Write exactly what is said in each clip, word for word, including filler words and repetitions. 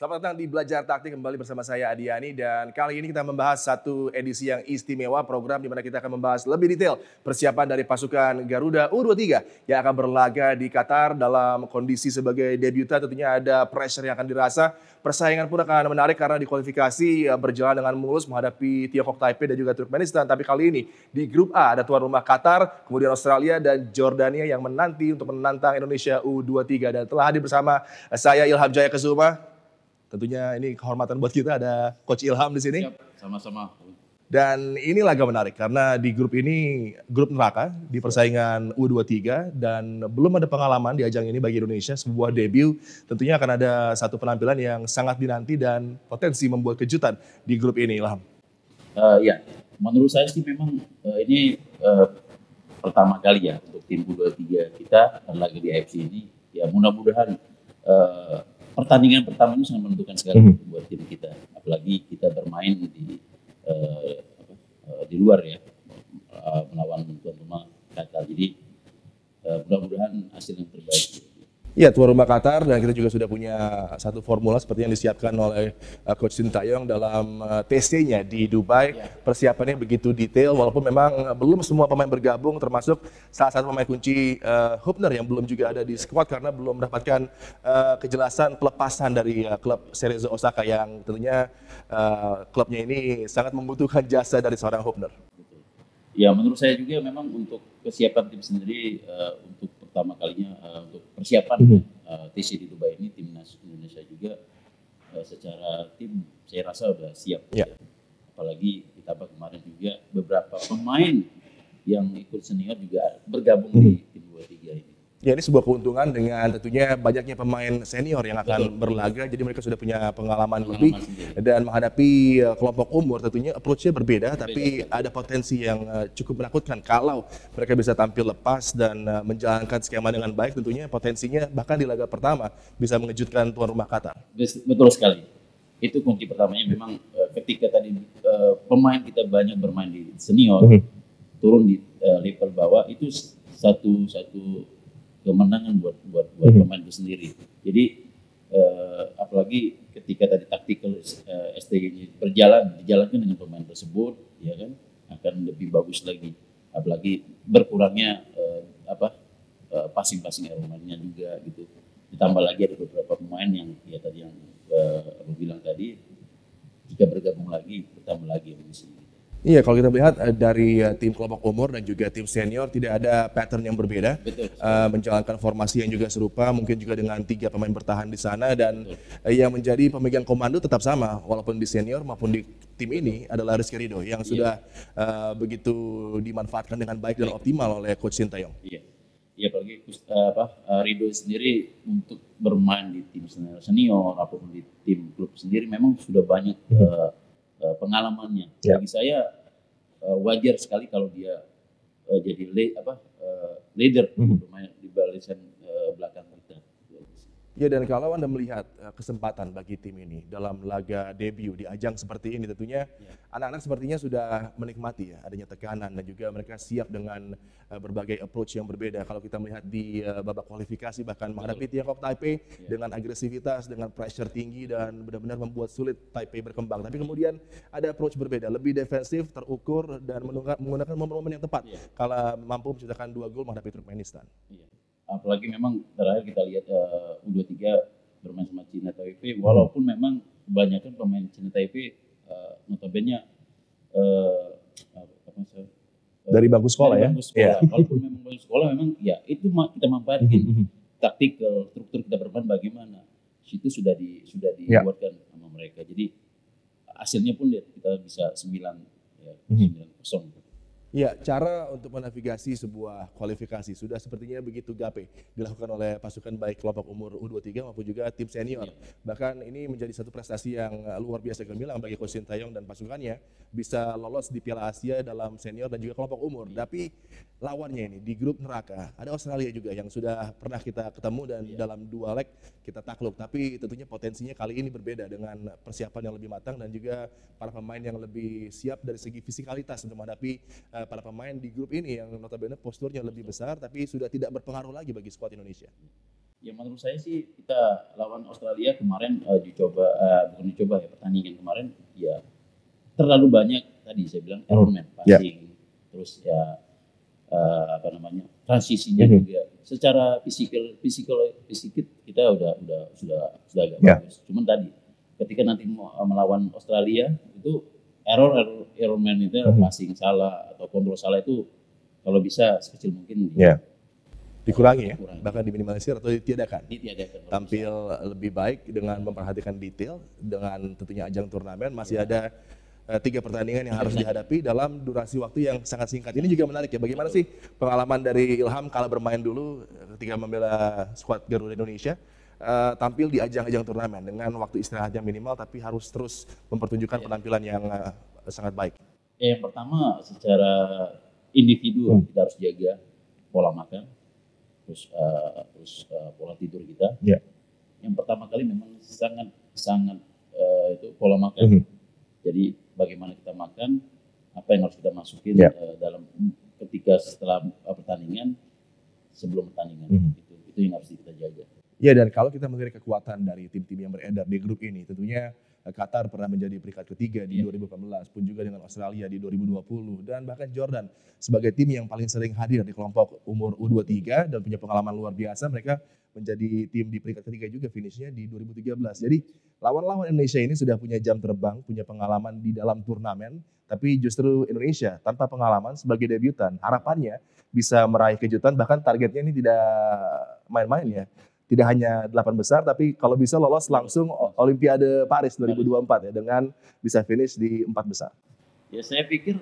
Selamat datang di Belajar Taktik kembali bersama saya Adiani dan kali ini kita membahas satu edisi yang istimewa program di mana kita akan membahas lebih detail persiapan dari pasukan Garuda U dua puluh tiga yang akan berlaga di Qatar dalam kondisi sebagai debutan. Tentunya ada pressure yang akan dirasa, persaingan pun akan menarik karena di kualifikasi berjalan dengan mulus menghadapi Tiongkok Taipei dan juga Turkmenistan. Tapi kali ini di grup A ada tuan rumah Qatar, kemudian Australia dan Jordania yang menanti untuk menantang Indonesia U dua puluh tiga. Dan telah hadir bersama saya Ilham Jaya Kesuma. Tentunya ini kehormatan buat kita ada Coach Ilham di sini. Siap, sama-sama. Dan ini laga menarik karena di grup ini grup neraka di persaingan U dua puluh tiga dan belum ada pengalaman di ajang ini bagi Indonesia, sebuah debut. Tentunya akan ada satu penampilan yang sangat dinanti dan potensi membuat kejutan di grup ini, Ilham. Uh, ya, menurut saya sih memang uh, ini uh, pertama kali ya untuk tim U dua puluh tiga kita lagi di A F C ini. Ya mudah-mudahan uh, pertandingan pertama ini sangat menentukan sekali mm-hmm. buat tim kita, apalagi kita bermain di uh, apa, uh, di luar ya, uh, melawan tuan rumah Qatar. Jadi uh, mudah-mudahan hasil yang terbaik. Ya, tuan rumah Qatar dan kita juga sudah punya satu formula seperti yang disiapkan oleh uh, Coach Sintayong dalam uh, T C-nya di Dubai. Ya. Persiapannya begitu detail walaupun memang uh, belum semua pemain bergabung, termasuk salah satu pemain kunci uh, Hubner yang belum juga ada di squad karena belum mendapatkan uh, kejelasan pelepasan dari uh, klub Cerezo Osaka yang tentunya uh, klubnya ini sangat membutuhkan jasa dari seorang Hubner. Ya, menurut saya juga memang untuk kesiapan tim sendiri uh, untuk pertama kalinya uh, untuk persiapan mm-hmm. uh, T C di Dubai ini timnas Indonesia juga uh, secara tim saya rasa sudah siap. Yeah. Ya. Apalagi ditambah kemarin juga beberapa pemain yang ikut senior juga bergabung mm-hmm. di tim U dua puluh tiga ini. Ya, ini sebuah keuntungan dengan tentunya banyaknya pemain senior yang akan Betul. berlaga, jadi mereka sudah punya pengalaman, pengalaman lebih sendiri. Dan menghadapi uh, kelompok umur tentunya approach-nya berbeda, berbeda, tapi ada potensi yang uh, cukup menakutkan kalau mereka bisa tampil lepas dan uh, menjalankan skema dengan baik. Tentunya potensinya bahkan di laga pertama bisa mengejutkan tuan rumah Qatar. Betul sekali, itu kunci pertamanya memang uh, ketika tadi uh, pemain kita banyak bermain di senior, mm-hmm. turun di uh, level bawah itu satu satu kemenangan buat buat buat mm-hmm. pemain itu sendiri. Jadi uh, apalagi ketika tadi taktikal uh, S T G-nya berjalan dijalankan dengan pemain tersebut, ya kan akan lebih bagus lagi. Apalagi berkurangnya uh, apa uh, passing-passing elemennya juga gitu. Ditambah lagi ada beberapa pemain yang ya tadi yang uh, aku bilang tadi jika bergabung lagi bertambah lagi di sini. Iya, kalau kita melihat uh, dari uh, tim kelompok umur dan juga tim senior tidak ada pattern yang berbeda. Betul. Uh, menjalankan formasi yang juga serupa, mungkin juga dengan tiga pemain bertahan di sana dan uh, yang menjadi pemegang komando tetap sama walaupun di senior maupun di tim ini adalah Rizky Ridho yang sudah yeah. uh, begitu dimanfaatkan dengan baik dan optimal oleh Coach Sintayong. Iya. Iya, apalagi uh, apa uh, Ridho sendiri untuk bermain di tim senior, senior ataupun di tim klub sendiri memang sudah banyak mm-hmm. uh, Uh, pengalamannya. Yeah. Bagi saya uh, wajar sekali kalau dia uh, jadi le- apa, uh, leader mm-hmm. bermain di barisan uh, belakang kita. Ya, dan kalau Anda melihat uh, kesempatan bagi tim ini dalam laga debut di ajang seperti ini tentunya yeah. anak-anak sepertinya sudah menikmati ya adanya tekanan dan juga mereka siap dengan uh, berbagai approach yang berbeda. Kalau kita melihat di uh, babak kualifikasi bahkan Betul. menghadapi Tiongkok Taipei yeah. dengan agresivitas, dengan pressure tinggi dan benar-benar membuat sulit Taipei berkembang. Tapi kemudian ada approach berbeda, lebih defensif, terukur dan menggunakan momen-momen yang tepat yeah. kalau mampu menciptakan dua gol menghadapi Turkmenistan. Yeah. Apalagi memang terakhir kita lihat uh, U dua puluh tiga bermain sama Cina Taipei, walaupun memang kebanyakan pemain Cina Taipei uh, notabene uh, apa uh, dari bangku sekolah dari ya. Bangku sekolah. Yeah. Walaupun memang bangku sekolah memang ya itu kita manfaatkan taktikal struktur kita bermain bagaimana. Situ sudah di sudah dibuatkan yeah. sama mereka. Jadi hasilnya pun lihat kita bisa sembilan ya sembilan kosong. Ya, cara untuk menavigasi sebuah kualifikasi sudah sepertinya begitu gape dilakukan oleh pasukan baik kelompok umur U dua puluh tiga maupun juga tim senior. Ya. Bahkan ini menjadi satu prestasi yang luar biasa gemilang bagi Coach Sintayong dan pasukannya bisa lolos di Piala Asia dalam senior dan juga kelompok umur. Ya. Tapi lawannya ini di grup neraka ada Australia juga yang sudah pernah kita ketemu dan ya. dalam dua leg kita takluk. Tapi tentunya potensinya kali ini berbeda dengan persiapan yang lebih matang dan juga para pemain yang lebih siap dari segi fisikalitas untuk menghadapi uh, para pemain di grup ini yang notabene posturnya lebih besar tapi sudah tidak berpengaruh lagi bagi skuad Indonesia. Ya menurut saya sih kita lawan Australia kemarin uh, dicoba, uh, bukan dicoba ya, pertandingan kemarin ya terlalu banyak tadi saya bilang error man, passing, yeah. terus ya uh, apa namanya transisinya mm-hmm. juga. Secara fisikal, fisikal, fisikal kita udah udah sudah sudah agak yeah. bagus. Cuman tadi ketika nanti mau melawan Australia itu error error, error man itu mm-hmm. passing salah atau kontrol salah itu kalau bisa sekecil mungkin. Yeah. Dikurangi ya, dikurangi. Bahkan diminimalisir atau ditiadakan. Ditiadakan. Tampil lebih baik dengan memperhatikan detail, dengan tentunya ajang turnamen masih ya. ada uh, tiga pertandingan yang harus dihadapi dalam durasi waktu yang sangat singkat. Ini juga menarik ya. Bagaimana sih pengalaman dari Ilham kala bermain dulu ketika membela skuad Garuda Indonesia, uh, tampil di ajang-ajang turnamen dengan waktu istirahat yang minimal tapi harus terus mempertunjukkan ya. penampilan yang uh, sangat baik. Ya, yang pertama secara individu hmm. kita harus jaga pola makan. terus uh, terus uh, pola tidur kita. Yeah. Yang pertama kali memang sangat sangat uh, itu pola makan. Mm-hmm. Jadi bagaimana kita makan, apa yang harus kita masukin yeah. uh, dalam ketika setelah uh, pertandingan, sebelum pertandingan. Mm-hmm. Itu itu yang harus kita jaga. Ya, dan kalau kita melihat kekuatan dari tim-tim yang beredar di grup ini, tentunya Qatar pernah menjadi peringkat ketiga di yeah. dua ribu delapan belas, pun juga dengan Australia di dua ribu dua puluh, dan bahkan Jordan sebagai tim yang paling sering hadir di kelompok umur U dua puluh tiga dan punya pengalaman luar biasa, mereka menjadi tim di peringkat ketiga juga finishnya di dua ribu tiga belas. Jadi lawan-lawan Indonesia ini sudah punya jam terbang, punya pengalaman di dalam turnamen, tapi justru Indonesia tanpa pengalaman sebagai debutan, harapannya bisa meraih kejutan, bahkan targetnya ini tidak main-main ya. Tidak hanya delapan besar, tapi kalau bisa lolos langsung Olimpiade Paris dua ribu dua puluh empat ya, dengan bisa finish di empat besar. Ya saya pikir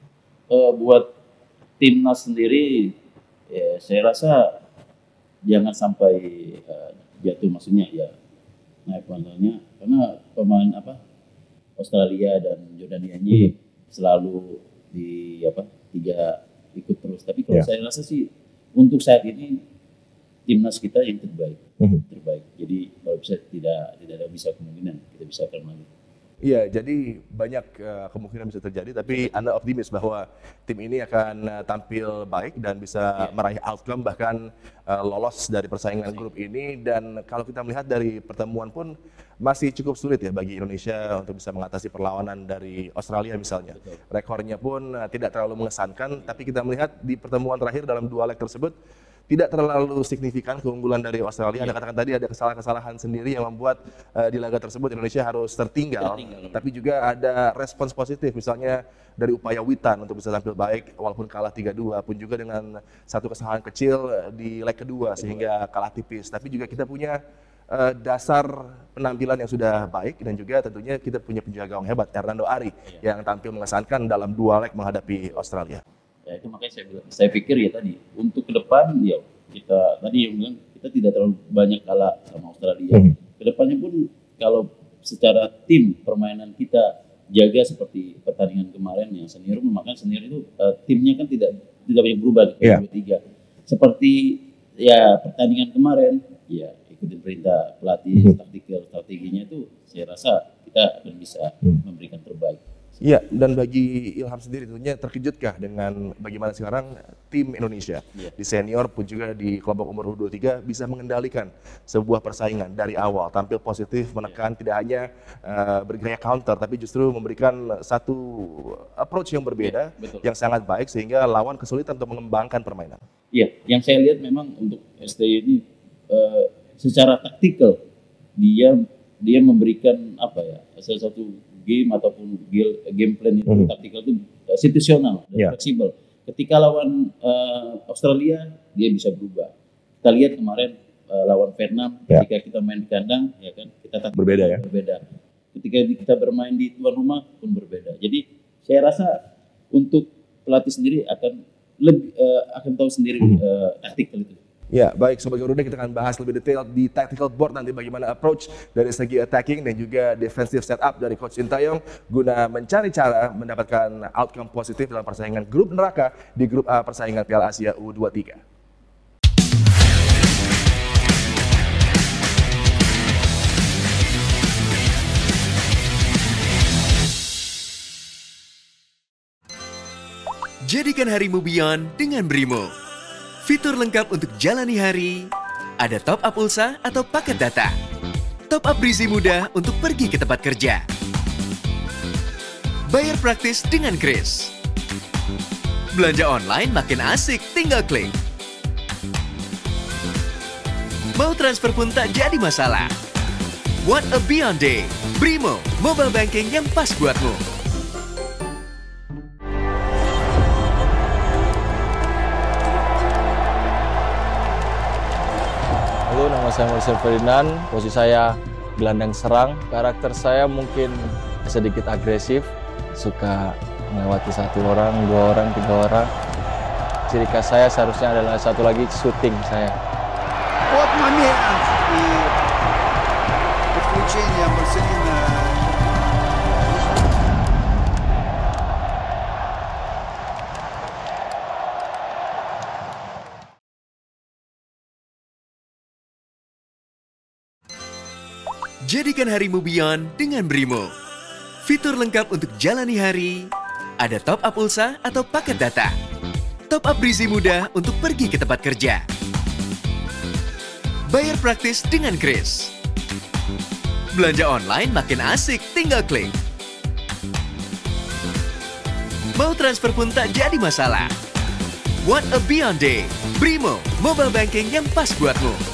uh, buat timnas sendiri, ya saya rasa jangan sampai uh, jatuh, maksudnya ya naik pantainya, karena pemain apa Australia dan Jordania ini hmm. selalu di apa tiga ikut terus. Tapi kalau yeah. saya rasa sih untuk saat ini timnas kita yang terbaik, mm-hmm. terbaik. Jadi kalau bisa tidak tidak ada bisa kemungkinan kita bisa akan lagi. Iya, jadi banyak uh, kemungkinan bisa terjadi, tapi Anda optimis bahwa tim ini akan uh, tampil baik dan bisa yeah. meraih outcome, bahkan uh, lolos dari persaingan grup ini. Dan kalau kita melihat dari pertemuan pun masih cukup sulit ya bagi Indonesia untuk bisa mengatasi perlawanan dari Australia misalnya. Betul. Rekornya pun uh, tidak terlalu mengesankan, tapi kita melihat di pertemuan terakhir dalam dua leg tersebut tidak terlalu signifikan keunggulan dari Australia. Anda katakan tadi ada kesalahan-kesalahan sendiri yang membuat uh, di laga tersebut Indonesia harus tertinggal. tertinggal. Tapi juga ada respons positif, misalnya dari upaya Witan untuk bisa tampil baik walaupun kalah tiga dua, pun juga dengan satu kesalahan kecil di leg kedua sehingga kalah tipis. Tapi juga kita punya uh, dasar penampilan yang sudah baik, dan juga tentunya kita punya penjaga gawang hebat Hernando Ari ya. yang tampil mengesankan dalam dua leg menghadapi Australia. Ya, itu makanya saya bilang, saya pikir ya tadi untuk ke depan ya kita tadi yang bilang kita tidak terlalu banyak kalah sama Australia. Hmm. Kedepannya pun kalau secara tim permainan kita jaga seperti pertandingan kemarin yang senior, maka senior itu uh, timnya kan tidak tidak banyak berubah di yeah. dua tiga. Seperti ya pertandingan kemarin ya ikutin perintah pelatih, hmm. taktikal strateginya itu saya rasa kita akan bisa hmm. memberikan terbaik. Iya, dan bagi Ilham sendiri tentunya terkejutkah dengan bagaimana sekarang tim Indonesia yeah. di senior pun juga di kelompok umur U dua puluh tiga bisa mengendalikan sebuah persaingan dari awal, tampil positif, menekan, yeah. tidak hanya uh, bergaya counter, tapi justru memberikan satu approach yang berbeda, yeah, yang sangat baik sehingga lawan kesulitan untuk mengembangkan permainan. Iya, yeah. yang saya lihat memang untuk S T Y ini uh, secara taktikal dia dia memberikan apa ya salah satu game ataupun game plan itu mm-hmm. taktikal itu uh, situasional dan yeah. fleksibel. Ketika lawan uh, Australia dia bisa berubah. Kita lihat kemarin uh, lawan Vietnam yeah. ketika kita main di kandang ya kan kita taktik berbeda ya. Berbeda. Ketika kita bermain di tuan rumah pun berbeda. Jadi saya rasa untuk pelatih sendiri akan lebih uh, akan tahu sendiri mm-hmm. uh, taktikal itu. Ya, baik Sobat Garuda, kita akan bahas lebih detail di tactical board nanti bagaimana approach dari segi attacking dan juga defensive setup dari Coach Sintayong guna mencari cara mendapatkan outcome positif dalam persaingan grup neraka di grup A persaingan Piala Asia U dua puluh tiga. Jadikan harimu Beyond dengan Brimo. Fitur lengkap untuk jalani hari Ada top up pulsa atau paket data. Top up Brizi mudah untuk pergi ke tempat kerja. Bayar praktis dengan Kris. Belanja online makin asik, tinggal klik. Mau transfer pun tak jadi masalah. What a beyond day. Brimo, mobile banking yang pas buatmu. Halo, nama saya Marcel Ferdinand. Posisi saya gelandang serang. Karakter saya mungkin sedikit agresif, suka melewati satu orang, dua orang, tiga orang. Ciri khas saya seharusnya adalah satu lagi shooting saya. Вот момент и подключение Марселина. Jadikan harimu beyond dengan Brimo. Fitur lengkap untuk jalani hari. Ada top up pulsa atau paket data. Top up Brizi mudah untuk pergi ke tempat kerja. Bayar praktis dengan Kris. Belanja online makin asik, tinggal klik. Mau transfer pun tak jadi masalah. What a beyond day. Brimo, mobile banking yang pas buatmu.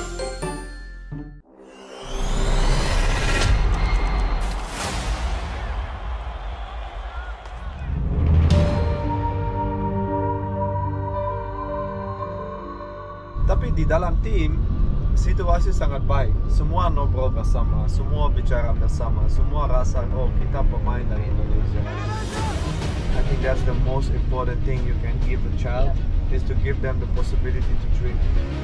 Tapi di dalam tim, situasi sangat baik. Semua ngobrol bersama, semua bicara bersama, semua rasa, oh kita pemain dari Indonesia. I think that's the most important thing you can give a child, is to give them the possibility to dream.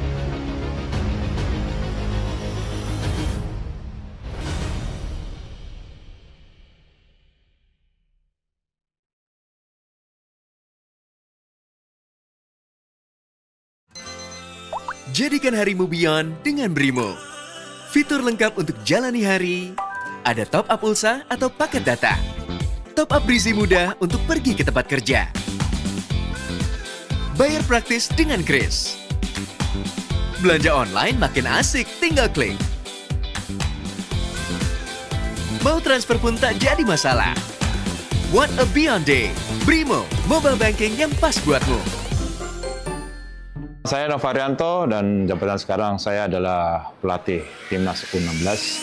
Jadikan harimu beyond dengan Brimo. Fitur lengkap untuk jalani hari. Ada top up pulsa atau paket data. Top up Brizi mudah untuk pergi ke tempat kerja. Bayar praktis dengan Kris. Belanja online makin asik, tinggal klik. Mau transfer pun tak jadi masalah. What a beyond day. Brimo, mobile banking yang pas buatmu. Saya Novarianto dan jabatan sekarang saya adalah pelatih Timnas U enam belas.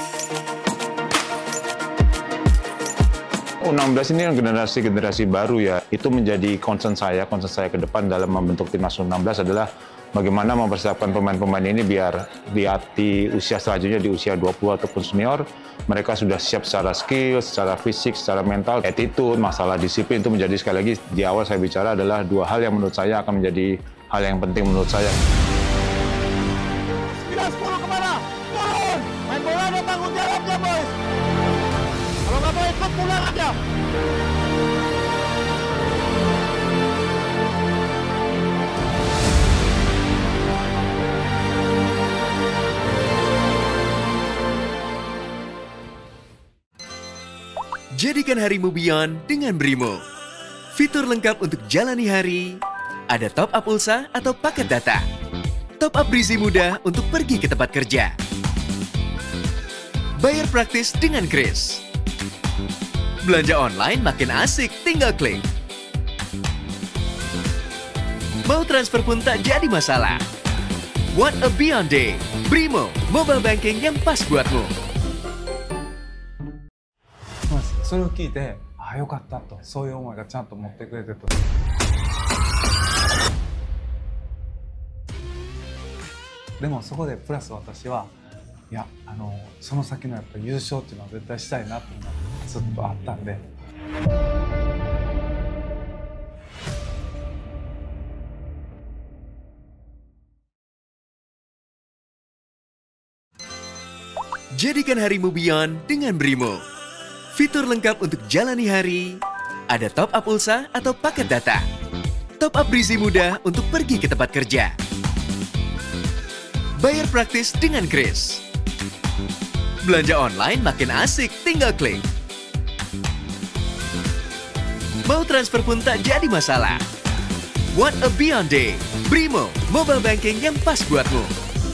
U enam belas ini generasi-generasi baru ya. Itu menjadi concern saya, concern saya ke depan dalam membentuk Timnas U enam belas adalah bagaimana mempersiapkan pemain-pemain ini biar di, di usia selanjutnya, di usia dua puluh ataupun senior, mereka sudah siap secara skill, secara fisik, secara mental, attitude, masalah disiplin itu menjadi, sekali lagi di awal saya bicara adalah dua hal yang menurut saya akan menjadi hal yang penting menurut saya. sembilan sepuluh kemana? Turun! Main bola ada tanggung jawabnya, boys! Kalau nggak mau ikut, pulang aja! Jadikan harimu beyond dengan Brimo. Fitur lengkap untuk jalani hari. Ada top up pulsa atau paket data. Top up Brizi mudah untuk pergi ke tempat kerja. Bayar praktis dengan Kris. Belanja online makin asik, tinggal klik. Mau transfer pun tak jadi masalah. What a beyond day. Brimo, mobile banking yang pas buatmu. それを聞いて、ああよかったと、そういう思いがちゃんと持ってくれてると。でもそこでプラス私はいやあのその先のやっぱ優勝っていうのは絶対したいなっていうのがずっとあったんで。 Jadikan harimu beyond dengan Brimo. Fitur lengkap untuk jalani hari. Ada top up pulsa atau paket data. Top up Brizi mudah untuk pergi ke tempat kerja. Bayar praktis dengan Kris. Belanja online makin asik, tinggal klik. Mau transfer pun tak jadi masalah. What a beyond day. Brimo, mobile banking yang pas buatmu.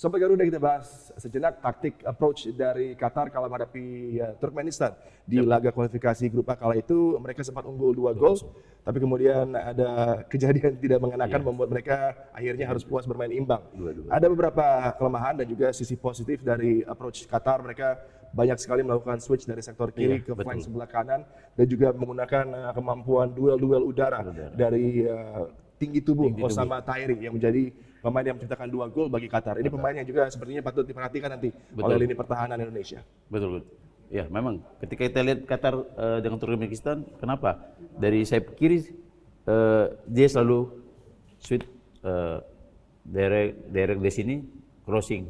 Sobat Garuda, kita bahas sejenak taktik approach dari Qatar kalau menghadapi ya, Turkmenistan di yep. laga kualifikasi grup A. Kala itu mereka sempat unggul dua gol, tapi kemudian ada kejadian tidak mengenakan yeah. membuat mereka akhirnya harus puas bermain imbang. Dua, dua. Ada beberapa kelemahan dan juga sisi positif dari approach Qatar. Mereka banyak sekali melakukan switch dari sektor kiri yeah, ke flank sebelah kanan dan juga menggunakan uh, kemampuan duel-duel udara, udara. dari uh, tinggi tubuh tinggi Osama Tahiri yang menjadi pemain yang menciptakan dua gol bagi Qatar. Ini pemain yang juga sepertinya patut diperhatikan nanti betul. oleh lini pertahanan Indonesia. Betul, betul. Ya, memang ketika kita lihat Qatar uh, dengan Turkmenistan, kenapa? Dari sayap kiri uh, dia selalu shoot uh, direct direct di sini crossing.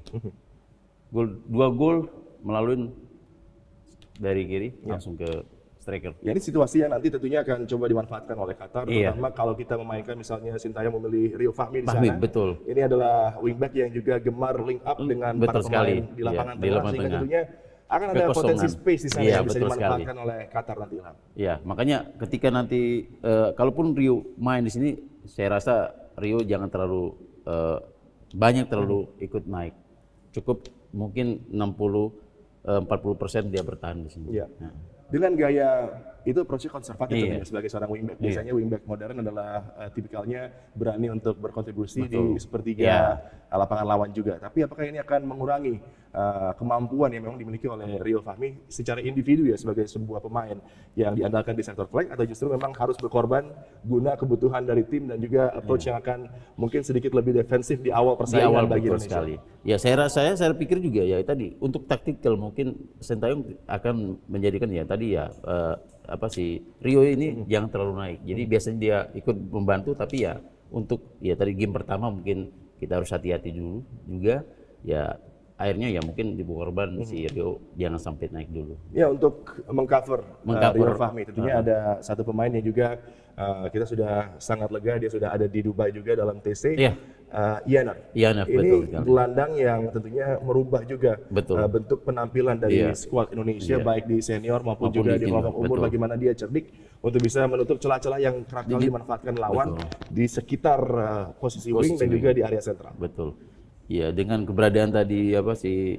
Gol dua gol melalui dari kiri ya. langsung ke striker. Ya, ini situasi yang nanti tentunya akan coba dimanfaatkan oleh Qatar, iya. terutama kalau kita memainkan misalnya Sintayong memilih Rio Fahmi di Fahmi, sana. Betul. Ini adalah wingback yang juga gemar link up dengan betul para sekali. pemain di lapangan iya, tengah, di sehingga tengah. tentunya akan ada Kekosongan. potensi space di sana iya, yang bisa dimanfaatkan sekali. oleh Qatar nanti. Iya, makanya ketika nanti uh, kalaupun Rio main di sini, saya rasa Rio jangan terlalu uh, banyak terlalu hmm. ikut naik. Cukup mungkin enam puluh empat puluh persen dia bertahan di sini. Iya. Nah. Dengan gaya itu approach-nya konservatif iya. tentunya sebagai seorang wingback. Biasanya iya. wingback modern adalah uh, tipikalnya berani untuk berkontribusi Betul. di sepertiga yeah. lapangan lawan juga. Tapi apakah ini akan mengurangi uh, kemampuan yang memang dimiliki oleh Rio Fahmi secara individu ya sebagai sebuah pemain yang diandalkan di sektor flank, atau justru memang harus berkorban guna kebutuhan dari tim dan juga approach yeah. yang akan mungkin sedikit lebih defensif di awal persaingan di awal bagi betul Indonesia. Sekali. Ya saya rasa saya, saya pikir juga ya tadi untuk taktikal mungkin Sintayong akan menjadikan ya tadi ya uh, apa sih Rio ini hmm. jangan terlalu naik. Jadi hmm. biasanya dia ikut membantu, tapi ya untuk ya tadi game pertama mungkin kita harus hati-hati dulu juga ya. Akhirnya ya mungkin dibu korban hmm. si Rio jangan sampai naik dulu. Ya, untuk mengcover, mengcover uh, Rio Fahmi tentunya uh. ada satu pemain yang juga uh, kita sudah sangat lega, dia sudah ada di Dubai juga dalam T C. Yeah. Uh, Yaner. Yaner, ini betul, gelandang yang tentunya merubah juga uh, bentuk penampilan dari yeah. skuad Indonesia yeah. baik di senior maupun, maupun juga di kelompok umur, betul. Bagaimana dia cerdik untuk bisa menutup celah-celah yang kerap kali dimanfaatkan lawan betul. Di sekitar uh, posisi, posisi wing dan wing. Juga di area sentral. Betul. Iya, dengan keberadaan tadi apa si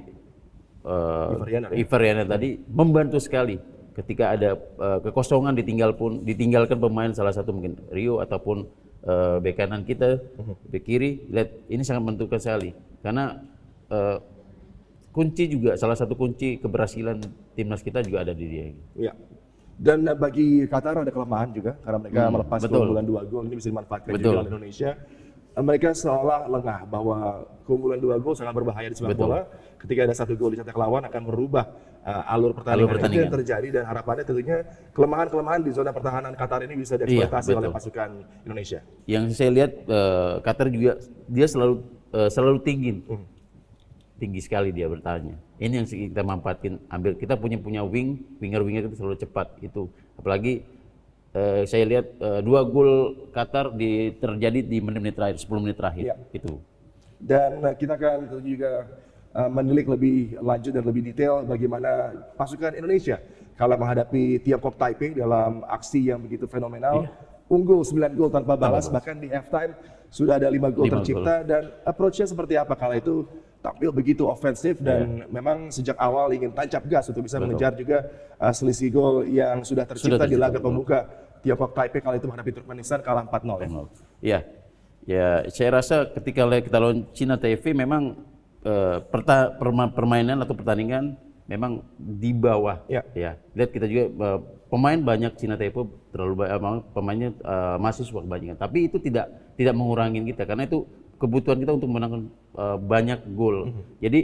uh, Ivar Yaner ya? Tadi membantu sekali ketika ada uh, kekosongan ditinggal pun ditinggalkan pemain salah satu mungkin Rio ataupun uh, bek kanan kita, bek kiri, lihat ini sangat menentukan sekali karena uh, kunci juga salah satu kunci keberhasilan timnas kita juga ada di dia. Iya. Dan bagi Qatar ada kelemahan juga karena mereka hmm, melepas keunggulan dua gol, ini bisa dimanfaatkan betul. Juga oleh Indonesia. Mereka seolah lengah bahwa keunggulan dua gol sangat berbahaya di sepak bola. Ketika ada satu gol dicetak lawan akan merubah uh, alur pertandingan. Alur pertandingan. Itu yang terjadi dan harapannya tentunya kelemahan-kelemahan di zona pertahanan Qatar ini bisa dieksploitasi iya, oleh pasukan Indonesia. Yang saya lihat uh, Qatar juga dia selalu uh, selalu tinggi, hmm. tinggi sekali dia bertahannya. Ini yang kita manfaatkan. Ambil kita punya punya wing, winger-winger itu selalu cepat itu. Apalagi Uh, saya lihat uh, dua gol Qatar di, terjadi di menit-menit terakhir, sepuluh menit terakhir ya. Itu. Dan uh, kita akan juga uh, menilik lebih lanjut dan lebih detail bagaimana pasukan Indonesia kalau menghadapi Tiongkok Taipei dalam aksi yang begitu fenomenal. Iya. Unggul sembilan gol tanpa balas, bahkan di halftime sudah ada lima gol tercipta gol. Dan approach-nya seperti apa kala itu tampil begitu ofensif dan yeah. memang sejak awal ingin tancap gas untuk bisa betul. Mengejar juga uh, selisih gol yang sudah tercipta, sudah tercipta di laga pembuka Tiongkok Taipei kala itu menghadapi Turkmenistan kalah empat nol ya. Iya. Ya, saya rasa ketika kita lawan Cina T V memang uh, perta, perma, permainan atau pertandingan memang di bawah. Ya. Ya. Lihat kita juga uh, pemain banyak Cina T V terlalu banyak, pemainnya uh, mahasiswa kebanyakan. Tapi itu tidak tidak mengurangi kita karena itu kebutuhan kita untuk menangkan uh, banyak gol. Mm-hmm. Jadi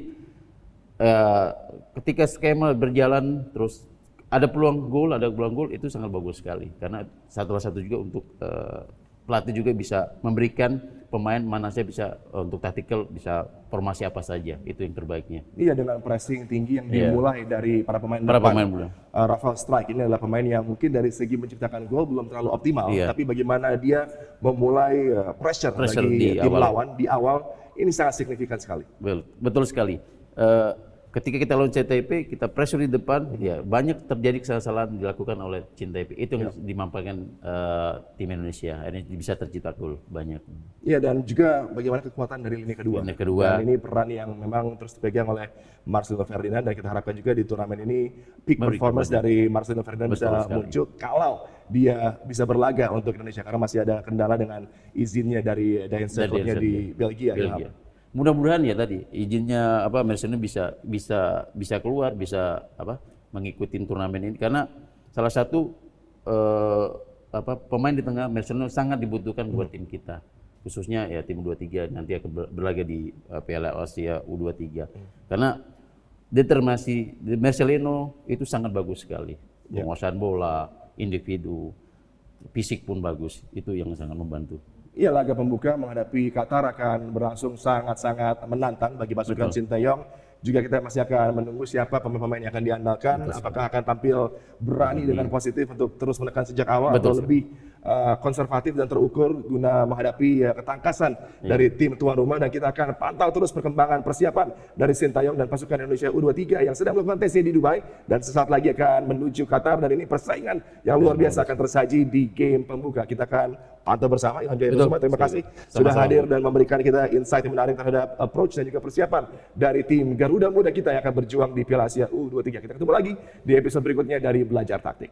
uh, ketika skema berjalan terus ada peluang gol, ada peluang gol itu sangat bagus sekali karena satu satu juga untuk uh, pelatih juga bisa memberikan pemain mana saya bisa uh, untuk taktikal bisa formasi apa saja itu yang terbaiknya. Iya, dengan pressing tinggi yang dimulai yeah. dari para pemain para depan. Pemain uh, Rafael Strike ini adalah pemain yang mungkin dari segi menciptakan gol belum terlalu optimal, yeah. tapi bagaimana dia memulai uh, pressure, pressure bagi di tim awal. Lawan di awal ini sangat signifikan sekali. Betul, betul sekali. Uh, ketika kita lawan C T P, kita pressure di depan, ya banyak terjadi kesalahan dilakukan oleh C T P. Itu yang ya. dimampaikan uh, tim Indonesia. Ini bisa tercipta gol banyak. Iya, dan juga bagaimana kekuatan dari lini kedua. Lini kedua. Dan ini peran yang memang terus dipegang oleh Marcelino Ferdinand, dan kita harapkan juga di turnamen ini peak Beri, performance dari Marcelino Ferdinand bisa sekali. muncul kalau dia bisa berlaga untuk Indonesia, karena masih ada kendala dengan izinnya dari Dainse klubnya di Belgia. Belgia. Ya. Mudah-mudahan ya tadi izinnya apa Marcelino bisa bisa bisa keluar, bisa apa mengikuti turnamen ini, karena salah satu eh, apa pemain di tengah Marcelino sangat dibutuhkan hmm. buat tim kita, khususnya ya tim U dua puluh tiga nanti akan berlaga di uh, Piala Asia U dua puluh tiga. Hmm. Karena determinasi Marcelino itu sangat bagus sekali. Yeah. Penguasaan bola, individu, fisik pun bagus. Itu yang sangat membantu. Iya, laga pembuka menghadapi Qatar akan berlangsung sangat-sangat menantang bagi pasukan Sinteyong. Juga kita masih akan menunggu siapa pemain-pemain yang akan diandalkan. Betul. Apakah akan tampil berani hmm. dengan positif untuk terus menekan sejak awal, Betul. atau lebih uh, konservatif dan terukur guna menghadapi uh, ketangkasan ya. dari tim tuan rumah. Dan kita akan pantau terus perkembangan persiapan dari Sinteyong dan pasukan Indonesia U dua puluh tiga yang sedang melakukan tesnya di Dubai, dan sesaat lagi akan menuju Qatar. Dan ini persaingan yang luar biasa akan tersaji di game pembuka. Kita akan pantau bersama. Ilham Jaya Kusuma, terima kasih Sama-sama. sudah hadir dan memberikan kita insight yang menarik terhadap approach dan juga persiapan dari tim Garuda Muda kita yang akan berjuang di Piala Asia U dua puluh tiga. Kita ketemu lagi di episode berikutnya dari Belajar Taktik.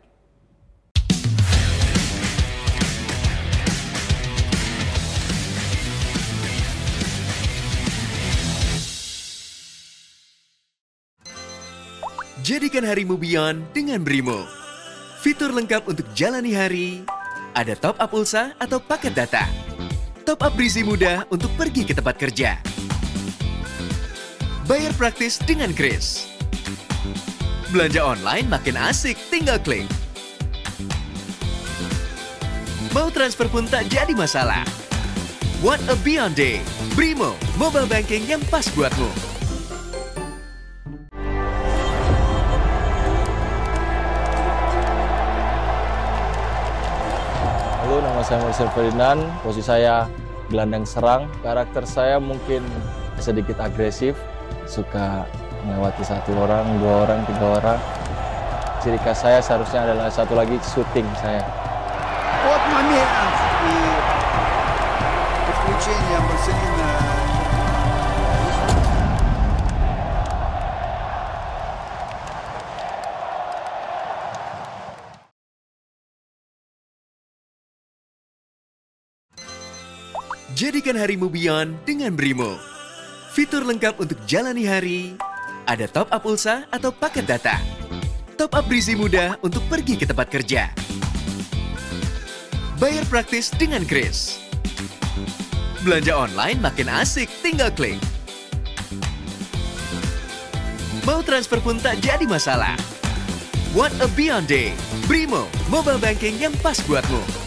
Jadikan harimu Beyond dengan Brimo. Fitur lengkap untuk jalani hari. Ada top up pulsa atau paket data. Top up berisi mudah untuk pergi ke tempat kerja. Bayar praktis dengan Kris. Belanja online makin asik, tinggal klik. Mau transfer pun tak jadi masalah. What a Beyond Day. Brimo, mobile banking yang pas buatmu. Halo, nama saya Marcel Ferdinand. Posisi saya gelandang serang. Karakter saya mungkin sedikit agresif, suka melewati satu orang, dua orang, tiga orang. Ciri khas saya seharusnya adalah satu lagi shooting saya. Вот момент и подключение Марселина. Jadikan harimu Beyond dengan Brimo. Fitur lengkap untuk jalani hari. Ada top up pulsa atau paket data. Top up berisi mudah untuk pergi ke tempat kerja. Bayar praktis dengan Kris. Belanja online makin asik, tinggal klik. Mau transfer pun tak jadi masalah. What a Beyond Day. Brimo, mobile banking yang pas buatmu.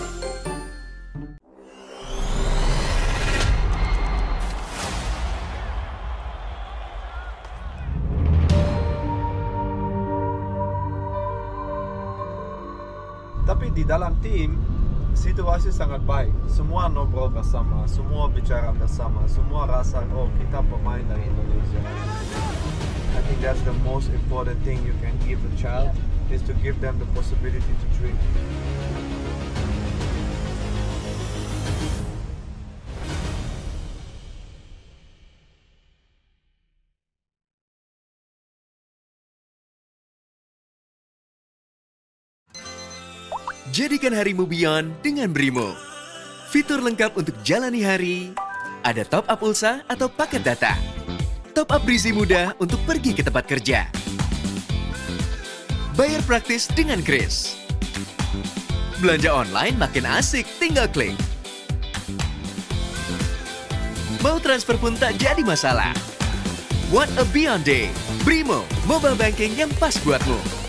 Tapi di dalam tim, situasi sangat baik. Semua ngobrol bersama, semua bicara bersama, semua rasa, oh kita pemain dari Indonesia. I think that's the most important thing you can give a child, is to give them the possibility to dream. Jadikan harimu Beyond dengan Brimo. Fitur lengkap untuk jalani hari. Ada top up pulsa atau paket data. Top up berisi mudah untuk pergi ke tempat kerja. Bayar praktis dengan Kris. Belanja online makin asik, tinggal klik. Mau transfer pun tak jadi masalah. What a Beyond Day. Brimo, mobile banking yang pas buatmu.